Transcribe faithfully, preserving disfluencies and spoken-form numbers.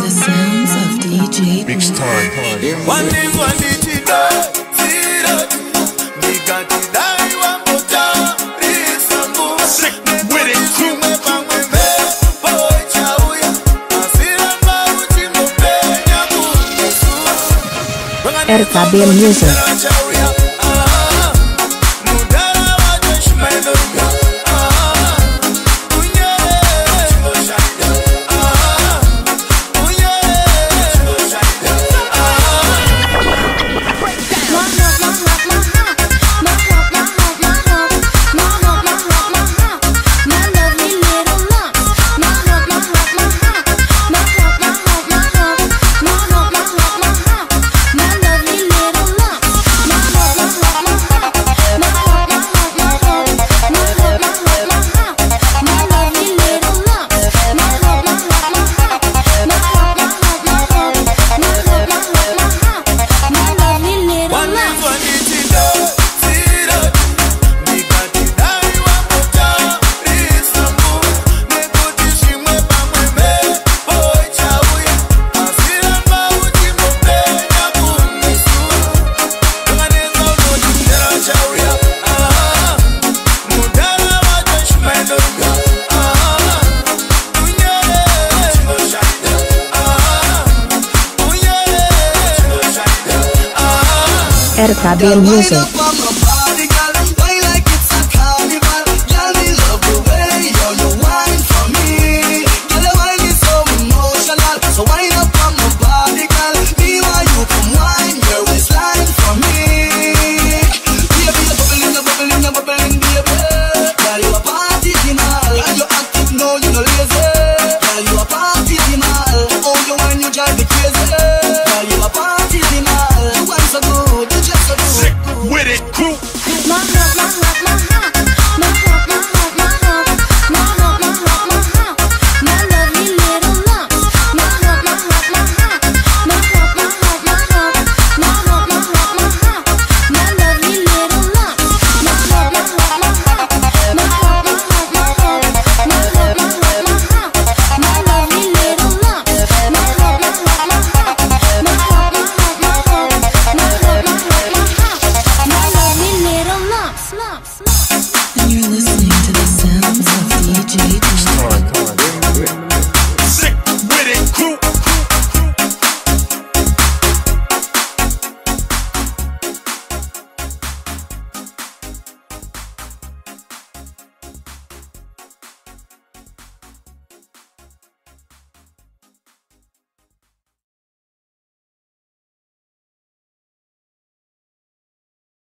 The sounds of D J Mix time. One is one digital, zero. We got it die one more time. Resambu, Sick with it, crew. Boy, chauya. Asira mauti mopenya kunesu. R K B Music. R K B Music.